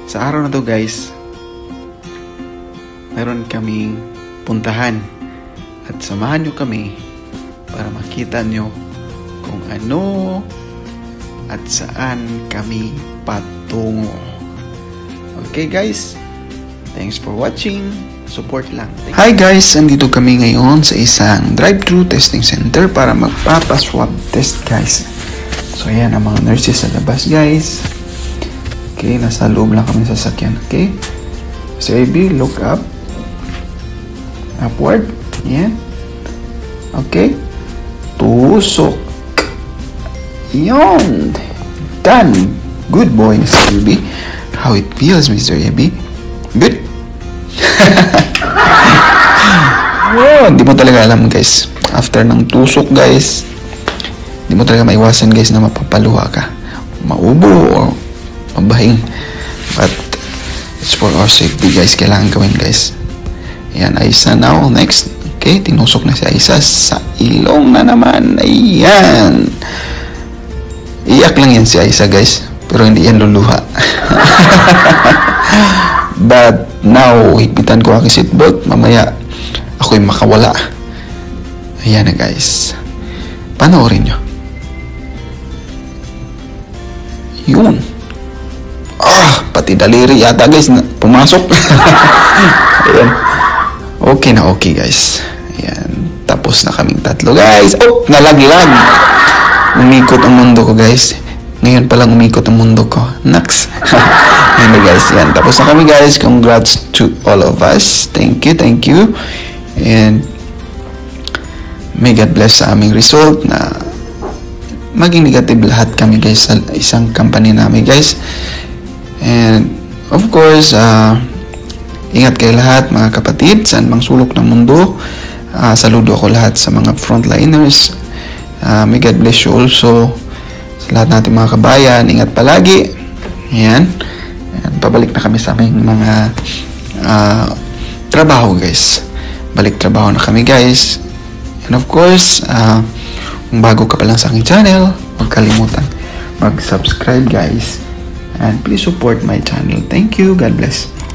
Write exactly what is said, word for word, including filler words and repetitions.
Sa araw na to guys, meron kaming puntahan at samahan nyo kami para makita nyo kung ano at saan kami patungo. Okay guys, thanks for watching. Support lang. Hi guys, andito kami ngayon sa isang drive-thru testing center para magpapaswab test guys. So ayan ang mga nurses sa labas guys. Okay, nasa loob lang kami sa sasakyan. Okay, so A B, look up, upward. Yan. Okay, tusok. Yon. Done. Good boy, Mister A B. How it feels, Mister A B? Good. Oh, hindi mo talaga alam guys. After ng tusok guys, hindi mo talaga maiwasan guys na mapapaluha ka, maubo o mabahing. But it's for our safety guys, kailangan gawin guys. Ayan, Aisa now. Next. Okay, tinusok na si Aisa sa ilong na naman. Ayan. Iyak lang yan si Aisa guys, pero hindi yan luluha. But now, higpitan ko aking seatbelt. Mamaya ako'y makawala. Ayan na guys, panoorin nyo. Yun. Ah, pati daliri yata guys na pumasok. Ayan. Okay na okay guys. Ayan. Tapos na kaming tatlo guys. Oh, nalaglag. Umikot ang mundo ko guys. Ngayon palang umikot ang mundo ko. Next. Ayan na guys. Ayan. Tapos na kami guys. Congrats to all of us. Thank you, thank you. And may God bless sa aming result na maging negative lahat kami guys sa isang company namin guys. And of course, uh, ingat kayo lahat mga kapatid, saan mang sulok ng mundo. Uh, saludo ako lahat sa mga frontliners. Uh, may God bless you also sa lahat natin mga kabayan. Ingat palagi. Ayan. Ayan. Pabalik na kami sa aming mga uh, trabaho guys. Balik trabaho na kami guys. And of course, uh, kung bago ka pa lang sa aking channel, huwag kalimutan mag-subscribe guys. And please support my channel. Thank you. God bless.